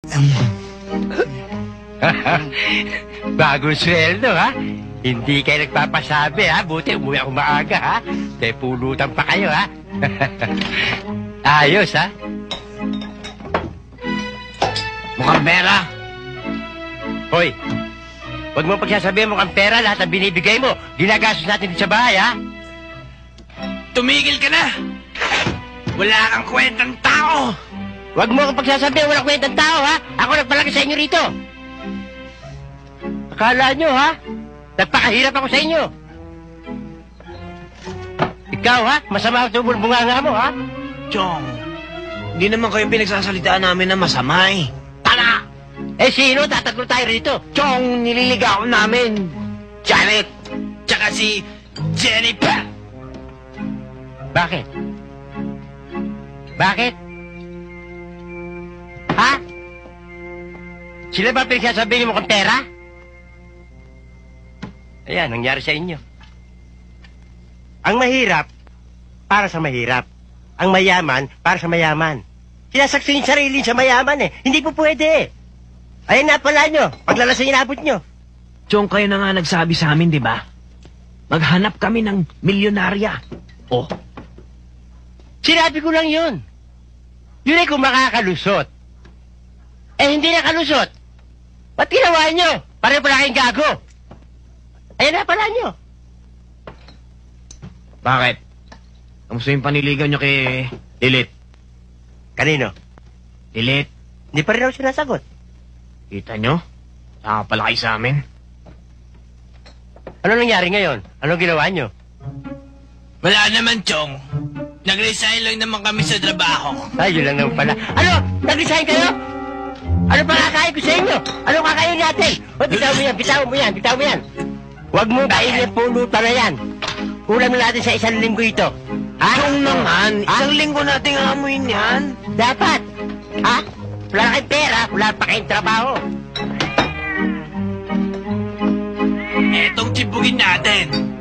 Bagong sweldo, ha? Hindi kayo nagpapasabi, ha? Buti umuwi ako maaga, ha? Kaya pulutan pa kayo, ha? Ayos, ha? Mukhang pera. Hoy, huwag mo pagsasabihin mukhang pera, lahat ang binibigay mo. Ginagastos natin dito sa bahay, ha? Tumigil ka na! Wala kang kwentang tao! Huwag mo akong pagsasabihin, walang kwentang tao, ha? Ako nagpalaki sa inyo rito. Akala nyo, ha? Nagpakahirap ako sa inyo. Ikaw, ha? Masama ang bunganga mo, ha? Chong, hindi naman kayo pinagsasalitaan namin na masama eh. Tala! Eh, sino? Tatatlo tayo rito. Chong, nililigaw namin. Janet! Tsaka si Jennifer! Bakit? Bakit? Ha? Sila ba pinagsasabihin mo kang pera? Ayan, nangyari sa inyo. Ang mahirap, para sa mahirap. Ang mayaman, para sa mayaman. Sinasaksin yung sarili sa mayaman eh. Hindi po pwede. Ayan na pala nyo, paglalasing inabot nyo. Chong, kayo na nga nagsabi sa amin, di ba? Maghanap kami ng milyonarya. Oh. Sinabi ko lang yun. Yun ay kung makakalusot. Eh, hindi na kalusot. Ba't ginawa nyo? Pareho pala kayong gago. Ayan na pala nyo. Bakit? Kamusta yung paniligaw nyo kay Lilith? Kanino? Lilith, Hindi pa rin ako sinasagot. kita nyo? Saka pala kayo sa amin. Ano nangyari ngayon? Ano ginawa nyo? Wala naman, Chong. Nag-resign lang naman kami sa trabaho. Ay, yun lang naman pala. Ano? Nag-resign kayo? Ano pa kakain ko sa inyo? Ano kakain natin? O, bitaw mo yan, bitaw mo yan, bitaw mo yan. Huwag mo kainin pulutan na yan. Ulam na natin sa isang linggo ito. Ha? Chong naman, Ha? isang linggo nating aamuin yan. Dapat. Ha? Wala na kayong pera, wala pa kayong trabaho. Etong tibugin natin.